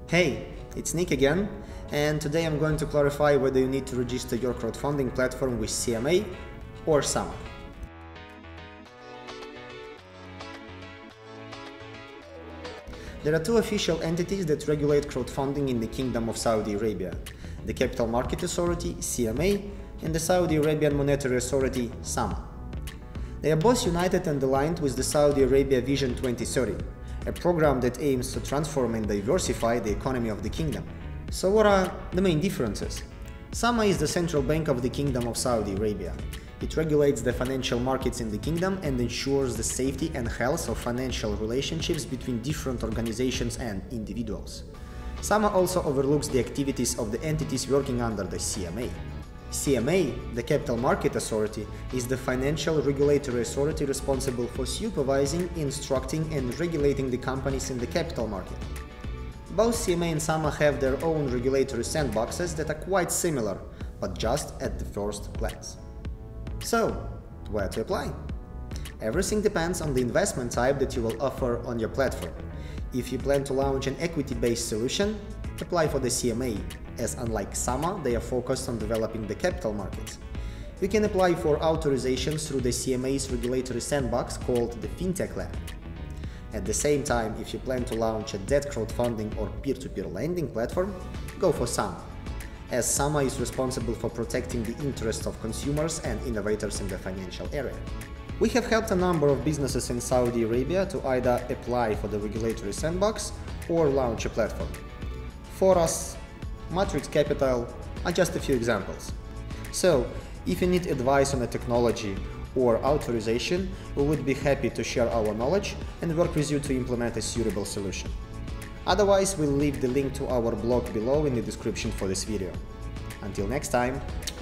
Hey, it's Nick again, and today I'm going to clarify whether you need to register your crowdfunding platform with CMA or SAMA. There are two official entities that regulate crowdfunding in the Kingdom of Saudi Arabia: the Capital Market Authority, CMA, and the Saudi Arabian Monetary Authority, SAMA. They are both united and aligned with the Saudi Arabia Vision 2030, a program that aims to transform and diversify the economy of the kingdom. So what are the main differences? SAMA is the central bank of the Kingdom of Saudi Arabia. It regulates the financial markets in the kingdom and ensures the safety and health of financial relationships between different organizations and individuals. SAMA also overlooks the activities of the entities working under the CMA. CMA, the Capital Market Authority, is the financial regulatory authority responsible for supervising, instructing and regulating the companies in the capital market. Both CMA and SAMA have their own regulatory sandboxes that are quite similar, but just at the first glance. So, where to apply? Everything depends on the investment type that you will offer on your platform. If you plan to launch an equity-based solution, apply for the CMA, as unlike SAMA, they are focused on developing the capital markets. You can apply for authorizations through the CMA's regulatory sandbox called the FinTech Lab. At the same time, if you plan to launch a debt crowdfunding or peer-to-peer lending platform, go for SAMA, as SAMA is responsible for protecting the interests of consumers and innovators in the financial area. We have helped a number of businesses in Saudi Arabia to either apply for the regulatory sandbox or launch a platform. For us, Matrix Capital are just a few examples. So, if you need advice on a technology or authorization, we would be happy to share our knowledge and work with you to implement a suitable solution. Otherwise, we'll leave the link to our blog below in the description for this video. Until next time!